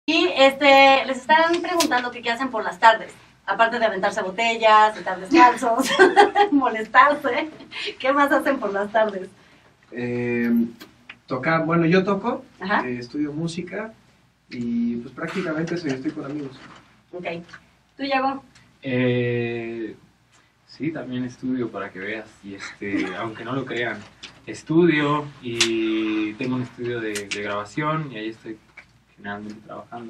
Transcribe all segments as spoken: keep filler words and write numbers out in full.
Y este, les están preguntando que qué hacen por las tardes. Aparte de aventarse botellas, estar descalzos, molestarse. ¿Qué más hacen por las tardes? Eh, tocar, bueno, yo toco, eh, estudio música y pues prácticamente eso, yo estoy con amigos. Ok. ¿Tú, Yago? Eh, sí, también estudio para que veas, y este, aunque no lo crean, estudio y tengo un estudio de, de grabación y ahí estoy generalmente trabajando.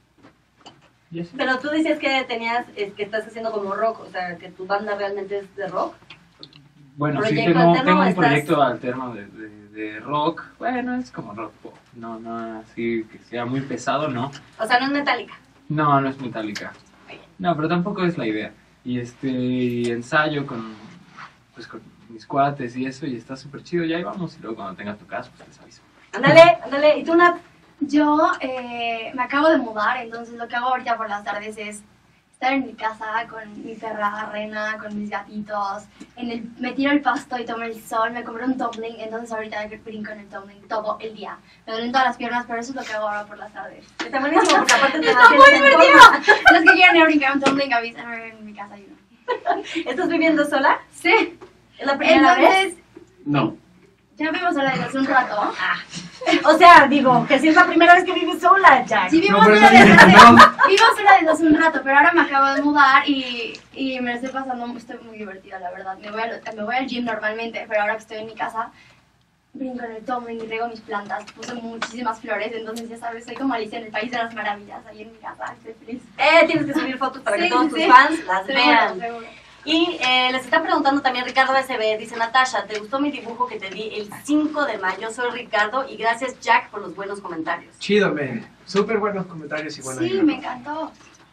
Y así. Pero tú dices que tenías, es que estás haciendo como rock, o sea, que tu banda realmente es de rock. Bueno, sí, ¿Proyecto tengo, alterno tengo o un estás- proyecto alterno de, de, de rock. Bueno, es como rock pop, no, no así que sea muy pesado, no. O sea, no es Metallica. No, no es Metallica. No, pero tampoco es la idea. Y este, y ensayo con, pues, con mis cuates y eso, y está súper chido, y ahí vamos. Y luego cuando tengas tu casa, pues les aviso. Ándale, ándale. ¿Y tú, Nat? Yo eh, me acabo de mudar, entonces lo que hago ahorita por las tardes es estar en mi casa con mi perra Rena, con mis gatitos, en el, me tiro el pasto y tomo el sol, me compré un tumbling, entonces ahorita brinco en el tumbling todo el día. Me duelen todas las piernas, pero eso es lo que hago ahora por las tardes. Está buenísimo, porque aparte te ¡Está muy mantienes en divertido! forma. Los que quieran ir a brincar un tumbling, avísenme en mi casa. Yo no. ¿Estás viviendo sola? Sí, ¿Es la primera vez? entonces No. ya vimos sola desde hace un rato. Ah. O sea, digo, que si es la primera vez que vives sola, Jack. Sí, No, vimos por sola eso desde dije hace, no. vimos sola desde hace un rato, pero ahora me acabo de mudar y, y me lo estoy pasando, estoy muy divertida, la verdad. Me voy, al, me voy al gym normalmente, pero ahora que estoy en mi casa, brinco en el tumbling y riego mis plantas. Puse muchísimas flores, entonces ya sabes, soy como Alicia en el País de las Maravillas, ahí en mi casa, estoy feliz. Eh, tienes que subir fotos para que Sí, todos sí, tus sí. fans las Seguro, vean. seguro. Y eh, les está preguntando también Ricardo S B, dice Natasha, ¿te gustó mi dibujo que te di el cinco de mayo? Soy Ricardo y gracias Jack por los buenos comentarios. Chido, men. Súper buenos comentarios y buena Sí, vibra. me encantó.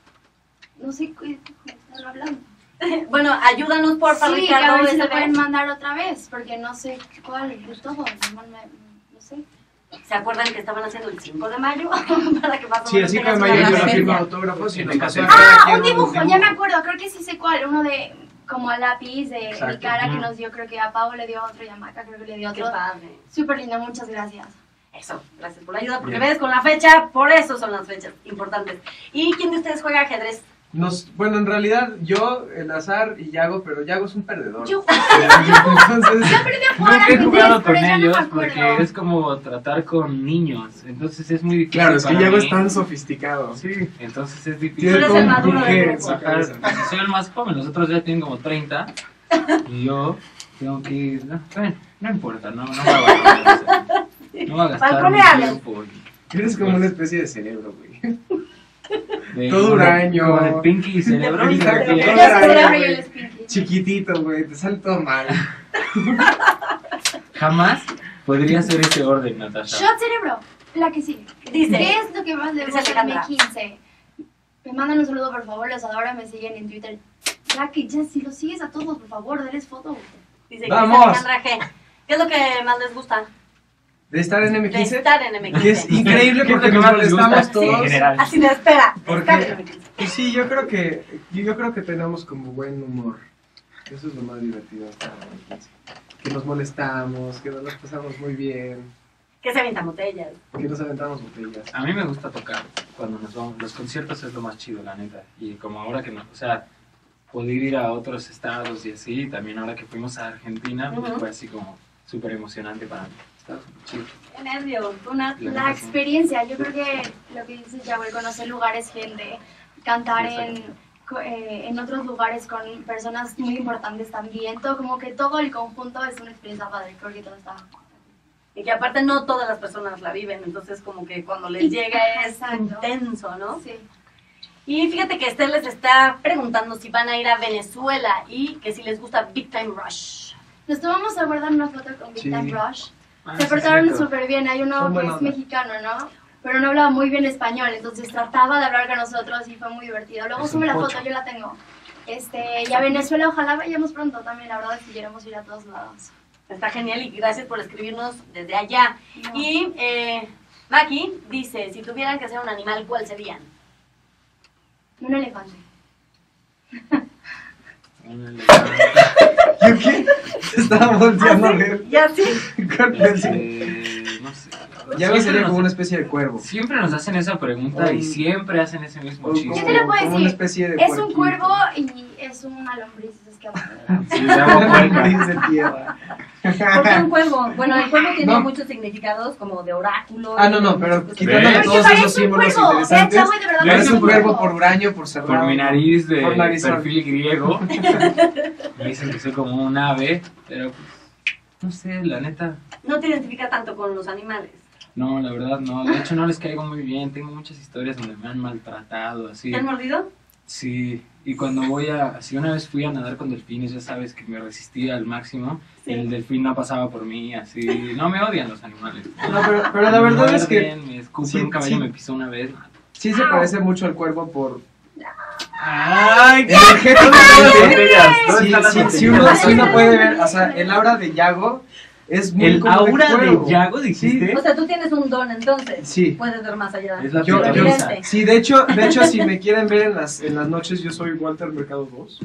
No sé qué qué están hablando. Bueno, ayúdanos porfa Sí, que a Ricardo ver si lo S B. pueden mandar otra vez, porque no sé cuál de todos, no, no- no sé. ¿Se acuerdan que estaban haciendo el cinco de mayo? Para que más o Sí, el menos cinco de tengas mayo una yo la referencia. firma de autógrafos y En nos el pasó caso- a cada Ah, quien un dibujo, ya me acuerdo, creo que sí sé cuál, uno de como a lápiz de Exacto. mi cara que Ujú. nos dio, creo que a Pau le dio otro y a Maca creo que le dio Qué otro. padre. Súper lindo, muchas gracias. Eso, gracias por la ayuda, porque Bien. ves con la fecha, por eso son las fechas importantes. ¿Y quién de ustedes juega ajedrez? Nos, bueno, en realidad yo, el azar y Yago, pero Yago es un perdedor. Yo Entonces, Nunca he jugado con pero ya no me ellos acuerdo. porque es como tratar con niños, entonces es muy difícil. claro, es que para Yago mí. es tan sofisticado. Sí, entonces es Tú difícil. eres todo el un maduro del buje en grupo. su cabeza. Sacar- Soy el más joven, los otros ya tienen como treinta y yo tengo que ir. No, bueno, no importa, no, no voy a gastar, no voy a gastar mi Balconealo. tiempo. Eres como una especie de cerebro, güey. De- Todo con el- huraño. Con el pinky cerebro. Pinky ¿sabes cerebro. qué? Todo Yo soy huraño, cerebro y güey. él es Pinky. Chiquitito, güey, te sale todo mal. Jamás podría ser ese orden, Natasha. Shot cerebro, la que sigue. Dice, ¿Qué es lo que más le Dice gusta a mi Alejandra. quince? Me mandan un saludo, por favor, los adoro, me siguen en Twitter. Ya que ya, si los sigues a todos, por favor, denles foto. dice ¡Vamos! Alejandra G. ¿Qué es lo que más les gusta? ¿De estar en M De quince? estar en M Que es quince. increíble ¿Qué es porque lo que nos más les gusta? molestamos Sí, todos. en general. Así de espera. ¿Por estar qué? en M quince. Y sí, yo creo que yo, yo creo que tenemos como buen humor. Eso es lo más divertido de estar en M quince. Que nos molestamos, que nos las pasamos muy bien, Que se avientan botellas. que nos aventamos botellas. A mí me gusta tocar cuando nos vamos. Los conciertos es lo más chido, la neta. Y como ahora que no, o sea, poder ir a otros estados y así, también ahora que fuimos a Argentina, pues Ujú. fue así como súper emocionante para mí. Estaba súper chido. Qué nervios. Una... La La neta, sí. experiencia, yo creo que lo que dices ya, el conocer lugares, gente, cantar en, Exacto. co- eh, en otros lugares con personas muy importantes también, todo como que todo el conjunto es una experiencia padre, creo que todo está... Y que aparte no todas las personas la viven, entonces como que cuando les Y- llega es Exacto. intenso, ¿no? Sí. Y fíjate que Esther les está preguntando si van a ir a Venezuela y que si les gusta Big Time Rush. Nos tomamos a guardar una foto con Big Sí. Time Rush. Ah, Se sí, portaron cierto. súper bien, hay uno Son que buena es onda. mexicano, ¿no? Pero no hablaba muy bien español, entonces trataba de hablar con nosotros y fue muy divertido. Luego Es sube un la pocho. foto, yo la tengo. Este, y a Venezuela ojalá vayamos pronto también, la verdad, si queremos ir a todos lados. Está genial y gracias por escribirnos desde allá. No. Y eh, Maki dice, si tuvieran que ser un animal, ¿cuál serían? Un elefante. Un elefante. ¿Yo qué? Estaba volteando a ver. Ya sí. con el- Eh, no sé, la Yago Siempre sería nos- como una especie de cuervo. Siempre nos hacen esa pregunta y Un- siempre hacen ese mismo O chiste. ¿Qué te le puedo como decir? una especie de Es un puerquito. cuervo y es una lombriz. Es que Sí, le hago Una cuerno. lombriz de tierra. ¿Por qué un cuervo? Bueno, el cuervo tiene No. muchos significados, como de oráculo. Ah, y no, de no, pero muchas quitando ¿Ves? todos parece esos un símbolos cuervo. interesantes. Vean, Chavo, de verdad Ves Parece un un cuervo por huraño, por cerrado. Por mi nariz de Por narizón. perfil griego. Me dicen que soy como un ave, pero pues, no sé, la neta. No te identificas tanto con los animales. No, la verdad no. De hecho, no les caigo muy bien. Tengo muchas historias donde me han maltratado, así. ¿Te han mordido? Sí, y cuando voy a, si una vez fui a nadar con delfines, ya sabes que me resistía al máximo, Sí. el delfín no pasaba por mí, así, no me odian los animales. No, pero, pero la verdad es que Muerden, me escupen, sí, un caballo sí. me pisó una vez. sí se parece mucho al cuervo por ¡Ay! energéticamente. ¿Dónde Si, están las si, si botellas? uno, si uno puede ver, o sea, el aura de Yago es muy ¿El como aura de cuervo. Yago dijiste? O sea, tú tienes un don entonces. Sí. Puedes ver más allá. Es la Yo, Pero yo- pirosa. evidente. sí, de hecho, de hecho, si me quieren ver en las, en las noches, yo soy Walter Mercado dos.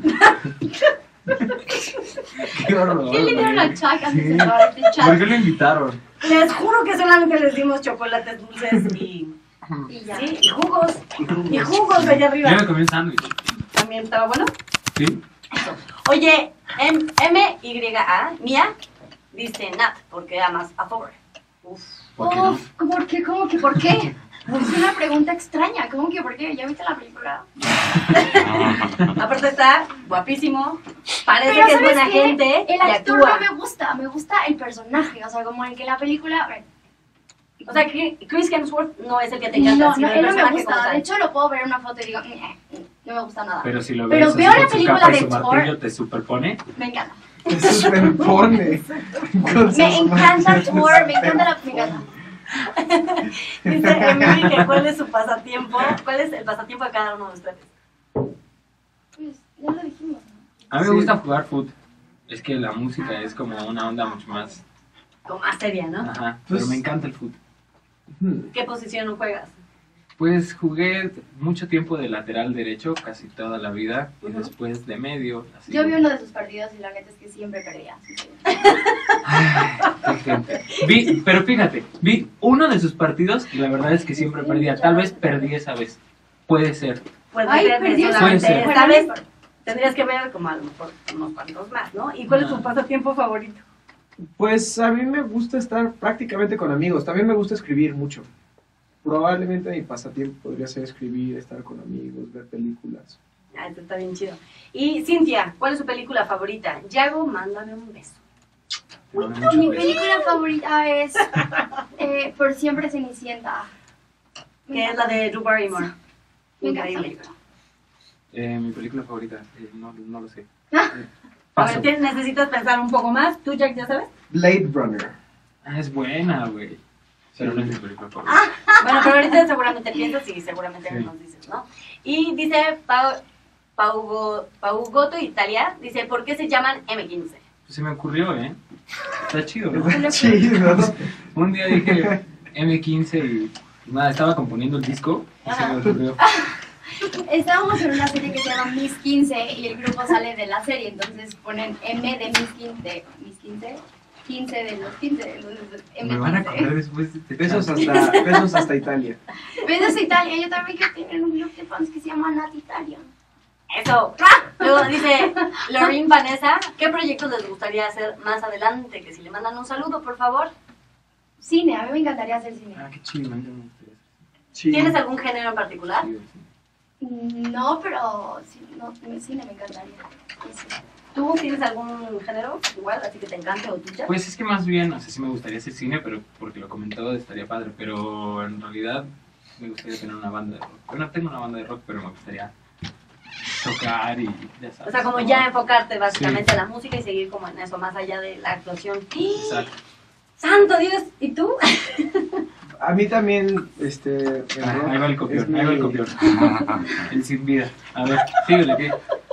Qué horror. ¿Quién le dieron güey. a Chuck antes Sí. de grabar este ¿Por chat? qué lo invitaron? Les juro que solamente les dimos chocolates dulces y, Y ya. sí, y jugos. Y jugos de allá Yo arriba. me comí un sándwich. También estaba bueno. ¿Sí? Oye, M, M Y A, Mía, dice Nat, porque amas a Thor. Uf. ¿Por qué no? Uf, ¿por qué? ¿Cómo que por qué? Es una pregunta extraña. ¿Cómo que por qué? ¿Ya viste la película? Aparte está guapísimo, parece Pero que es ¿sabes buena qué? gente El y actor actúa. no me gusta. Me gusta el personaje. O sea, como el que la película... a ver, O sea, que Chris Hemsworth no es el que te encanta, No, sino no, el él no me personaje como gusta. tal. De hecho, lo puedo ver en una foto y digo, "Ñe, no me gusta nada. Pero si lo Pero ves así veo la con su película capa y de su Thor. martillo te superpone. Me encanta. Se superpone. Con sus Me encanta manos, Thor, se me encanta la... Me encanta. Dice Emily que cuál es su pasatiempo, cuál es el pasatiempo de cada uno de ustedes. Pues, ya lo dijimos, ¿no? A mí Sí. me gusta jugar foot. Es que la música es como una onda mucho más. Como más seria, ¿no? Ajá. Pues- Pero me encanta el foot. Hmm. ¿Qué posición juegas? Pues jugué mucho tiempo de lateral derecho, casi toda la vida, y Ujú. después de medio. Así. Yo vi uno de sus partidos y la neta es que siempre perdía. así que- Ay, qué gente. Vi, pero fíjate, vi uno de sus partidos y la verdad es que siempre perdía. Tal vez perdí esa vez. Puede ser. Pues Ay, ser perdió que la- Puede solamente ser. esta Bueno, vez no importa. tendrías que ver como a lo mejor unos cuantos más, ¿no? ¿Y cuál es No. tu pasatiempo favorito? Pues a mí me gusta estar prácticamente con amigos. También me gusta escribir mucho. Probablemente mi pasatiempo podría ser escribir, estar con amigos, ver películas. Ah, esto está bien chido. Y Cintia, ¿cuál es su película favorita? Yago, mándame un beso. No, mucho Mi beso. película favorita es eh, Por siempre Cenicienta. Me Que es encanta. la de Drew Barrymore. Me encanta. Increíble. Eh, mi película favorita, eh, no, no lo sé. Ah. Eh, A paso. ver, tienes- necesitas pensar un poco más. ¿Tú, Jack, ya sabes? Blade Runner. Ah, es buena, güey. Pero no es mi película favorita. Bueno, pero ahorita seguramente piensas y seguramente Sí. nos dices, ¿no? Y dice Pau, Paugo, Paugoto Italia, dice, ¿por qué se llaman M quince? Pues se me ocurrió, ¿eh? Está chido, ¿no? Está chido. Un día dije M quince y nada, estaba componiendo el disco y se me ocurrió. Estábamos en una serie que se llama Miss quince y el grupo sale de la serie, entonces ponen M de Miss quince, Miss quince, quince de los quince, entonces M Me van a quince. comer después de este Besos chat. hasta, besos hasta Italia. Besos a Italia, yo también quiero tener un club de fans que se llama Nat Italia. Eso. Luego dice Lorin Vanessa, ¿qué proyectos les gustaría hacer más adelante? Que si le mandan un saludo, por favor. Cine, a mí me encantaría hacer cine. Ah, qué chido, a mí también me gustaría Sí. ¿Tienes algún género en particular? hacer cine. No, pero sí, no, el cine me encantaría. Sí. ¿Tú tienes algún género igual, así que te encante o tuya? Pues es que más bien, o sea, sí me gustaría hacer cine, pero porque lo comentó estaría padre, pero en realidad me gustaría tener una banda de rock. Bueno, tengo una banda de rock, pero me gustaría tocar y ya sabes. O sea, como ya enfocarte básicamente en la música y seguir como en eso, más allá de la actuación. Exacto. ¡Santo Dios! ¿Y tú? A mí también, este... el Ah, rock ahí va el es copión, mi- ahí va el copión. El sin vida. A ver, síguele, ¿qué?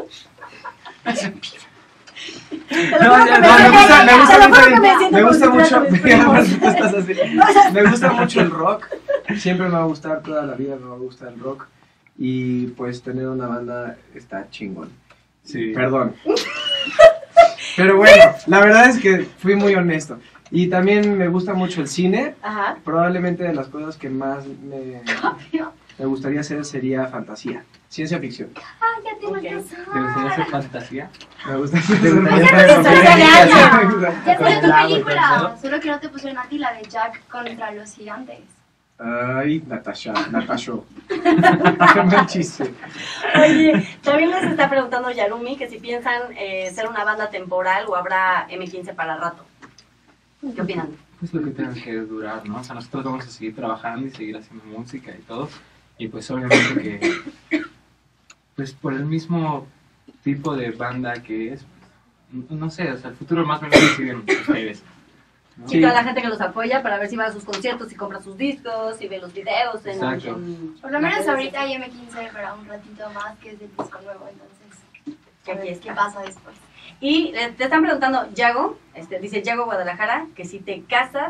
No, ya, no, me gusta, me gusta, Te lo juro mucho- que me siento me gusta como si mucho, fuera con mis tú estás así. Me gusta mucho el rock, siempre me va a gustar, toda la vida me va a gustar el rock y pues tener una banda está chingón. Sí. Perdón. Pero bueno, la verdad es que fui muy honesto. Y también me gusta mucho el cine. Ajá. Probablemente de las cosas que más me, me gustaría hacer sería fantasía, ciencia ficción. Ah, ya te Ok. voy a ¿Te gustaría hacer fantasía? Me gusta hacer gustaría fantasía. hacer Ya Con salió el tu lago y película, todo. solo que no te pusieron a ti la de Jack contra los gigantes. Ay, Natasha, Natasha. Qué mal chiste. Oye, también les está preguntando Yarumi que si piensan eh, ser una banda temporal o habrá eme quince para rato. ¿Qué opinan? Pues lo que tenga que durar, ¿no? O sea, nosotros vamos a seguir trabajando y seguir haciendo música y todo. Y pues obviamente que, pues por el mismo tipo de banda que es, pues, no sé, o sea, el futuro más o menos lo siguen ustedes, ¿no? Y toda la gente que los apoya para ver si va a sus conciertos, si compra sus discos, si ve los videos. En, Exacto. en- Por lo menos en- ahorita hay eme quince para un ratito más, que es del disco nuevo, entonces. Qué A ver fiesta. qué pasa después. Y eh, te están preguntando, Yago, este, dice Yago Guadalajara, que si te casas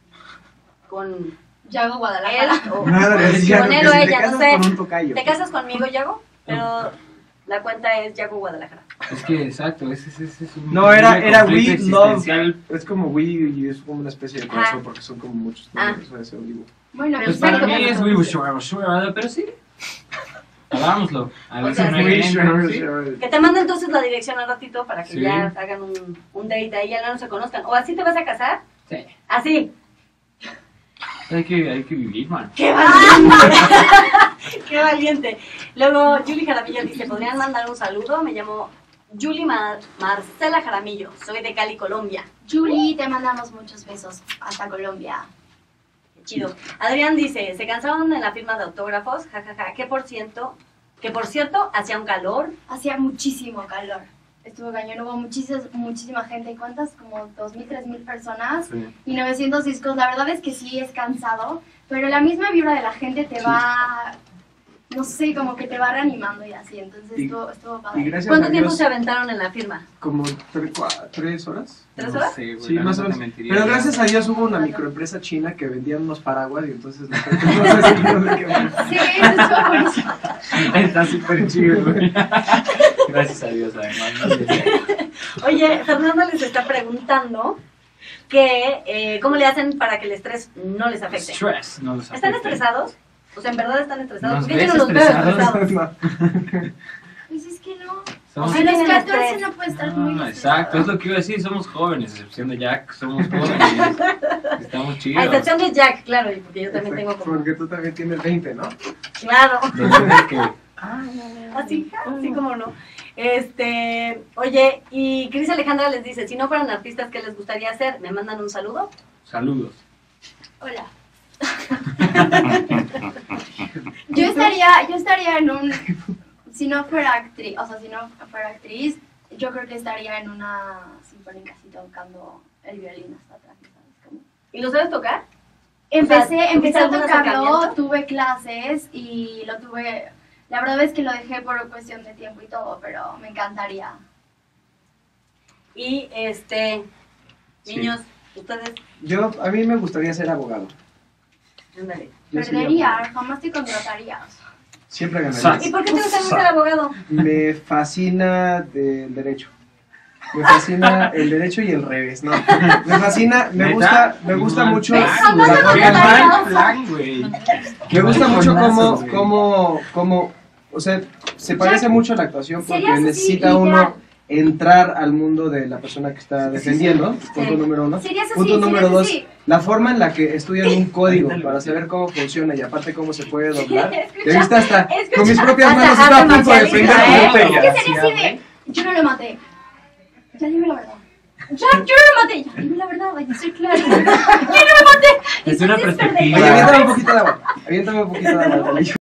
con Yago él Guadalajara. o Nada, con decía, él que o si te ella, no casas sé. con un tocayo. ¿Te casas conmigo, Yago? Pero la cuenta es Yago Guadalajara. Es que, exacto, ese, ese, ese es un No, era- era conflicto We Love. existencial. Es como Wii y es como una especie de corazón Ajá. porque son como muchos Ah. números a ese olivo. Bueno, Pues Exacto. para mí es We Wish You Were Sure, pero sí. Hagámoslo. A O ver si sea, no sí. hay gente, ¿sí? Que te mande entonces la dirección al ratito para que Sí. ya hagan un, un date ahí, ya no se conozcan. ¿O así te vas a casar? Sí. Así. Hay que, hay que vivir, man. ¡Qué valiente! ¡Qué valiente! Luego, Julie Jaramillo dice, ¿podrían mandar un saludo? Me llamo Julie Mar- Marcela Jaramillo, soy de Cali, Colombia. Julie, te mandamos muchos besos hasta Colombia. Qué chido. Adrián dice, ¿se cansaron en la firma de autógrafos? Ja, ja, ja. ¿Qué por ciento? Que por cierto, hacía un calor. Hacía muchísimo calor. Estuvo cañón, hubo muchísima, muchísima gente. ¿Cuántas? Como dos mil, tres mil personas Sí. y novecientos discos. La verdad es que sí es cansado, pero la misma vibra de la gente te va, no sé, como que te va reanimando y así. Entonces Y- estuvo, estuvo Y padre. gracias ¿Cuánto a tiempo Dios, se aventaron en la firma? como tre- cua- tres horas. ¿Tres No horas? sé, güey, Sí, la más o neta menos. te mentiría. Pero gracias a Dios hubo una microempresa china que vendían unos paraguas y entonces la gente no se sintió de qué más. Sí, eso estuvo buenísimo. Está súper chido, güey. Gracias a Dios, además. ¿no? Oye, Fernanda les está preguntando que eh, cómo le hacen para que el estrés no les afecte. Stress, no los ¿Están afecte. estresados? O sea, ¿en verdad están estresados? ¿Nos ¿Por qué yo ves no los veo estresados? estresados? Pues es que no. Somos- A los tienen catorce estrés. no puede estar Ah, muy estresado. exacto, es lo que iba a decir, somos jóvenes, a excepción de Jack, somos jóvenes, estamos A chidos. excepción de Jack, claro, y porque yo también tengo como... Porque tú también tienes veinte, ¿no? Claro. Entonces, que- Así, así como no. Este, oye, y Cris Alejandra les dice, si no fueran artistas, ¿qué les gustaría hacer? ¿Me mandan un saludo? Saludos. Hola. Yo estaría, yo estaría en un, si no fuera actriz, o sea, si no fuera actriz, yo creo que estaría en una sinfónica así tocando el violín hasta atrás, ¿sabes cómo? ¿Y lo sabes tocar? Empecé, O sea, empecé a ¿tuviste algún tocarlo, acercamiento? tuve clases y lo tuve, la verdad es que lo dejé por cuestión de tiempo y todo, pero me encantaría. Y, este, Sí. niños, ustedes, Yo, a mí me gustaría ser abogado. ándale. Yo sería Perdería, abogado. jamás te contrataría. Siempre ganaría. Sa- ¿Y por qué te gusta ser abogado? Me fascina del derecho. Me fascina el derecho y el revés, ¿no? Me fascina, me ¿Neta? gusta, me gusta Mal mucho plan, la güey. no, Qué no, no, mal no. plan, güey. Me gusta mucho cómo, Monazos, güey. cómo, cómo, o sea, se parece mucho a la actuación porque Serías así, necesita ideal. uno entrar al mundo de la persona que está defendiendo, punto Sí. número uno. Serías así, Punto número serías dos, así. la forma en la que estudian un código Ándale, para güey. saber cómo funciona y aparte cómo se puede doblar. Escucha, Y ahorita hasta escucha. con mis propias Hasta manos estaba a arte punto de prender marcialista, la ¿eh? botella. Es que sería así de, yo no lo maté. Ya dime la verdad. Ya, yo no lo maté. Ya dime la verdad, hay que ser claro. Yo no lo maté. Es una Entonces, perspectiva. Oye, aviéntame un poquito de agua. Aviéntame un poquito de agua, Talillo.